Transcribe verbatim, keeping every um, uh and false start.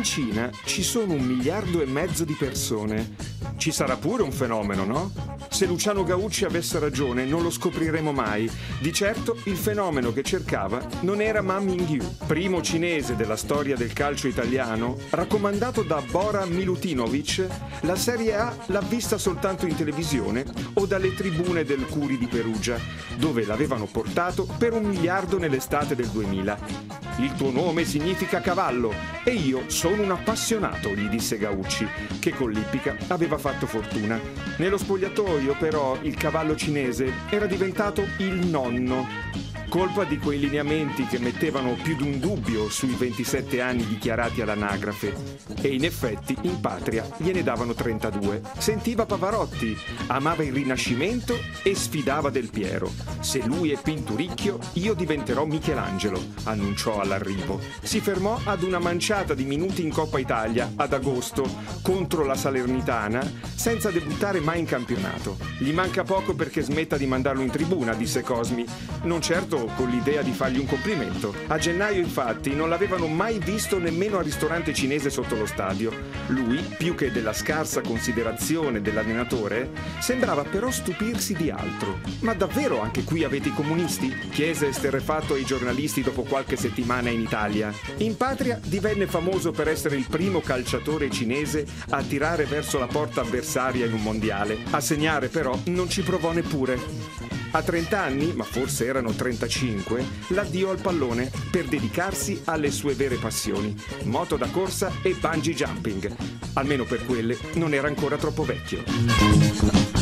Cina ci sono un miliardo e mezzo di persone. Ci sarà pure un fenomeno, no? Se Luciano Gaucci avesse ragione non lo scopriremo mai. Di certo il fenomeno che cercava non era Ma Ming-yu, primo cinese della storia del calcio italiano, raccomandato da Bora Milutinovic. La Serie A l'ha vista soltanto in televisione o dalle tribune del Curi di Perugia, dove l'avevano portato per un miliardo nell'estate del duemila. Il tuo nome significa cavallo e io sono un appassionato, gli disse Gaucci, che con l'ippica aveva fatto fortuna. Nello spogliatoio però il cavallo cinese era diventato il nonno, colpa di quei lineamenti che mettevano più d'un dubbio sui ventisette anni dichiarati all'anagrafe. E in effetti in patria gliene davano trentadue. Sentiva Pavarotti, amava il Rinascimento e sfidava Del Piero. Se lui è Pinturicchio, io diventerò Michelangelo, annunciò all'arrivo. Si fermò ad una manciata di minuti in Coppa Italia ad agosto contro la Salernitana, senza debuttare mai in campionato. Gli manca poco perché smetta di mandarlo in tribuna, disse Cosmi, non certo con l'idea di fargli un complimento. A gennaio infatti non l'avevano mai visto nemmeno al ristorante cinese sotto lo stadio. Lui, più che della scarsa considerazione dell'allenatore, sembrava però stupirsi di altro. Ma davvero anche qui avete i comunisti? Chiese esterrefatto ai giornalisti dopo qualche settimana in Italia. In patria divenne famoso per essere il primo calciatore cinese a tirare verso la porta avversaria in un mondiale. A segnare però non ci provò neppure. A trenta anni, ma forse erano trentacinque, l'addio al pallone per dedicarsi alle sue vere passioni, moto da corsa e bungee jumping. Almeno per quelle non era ancora troppo vecchio.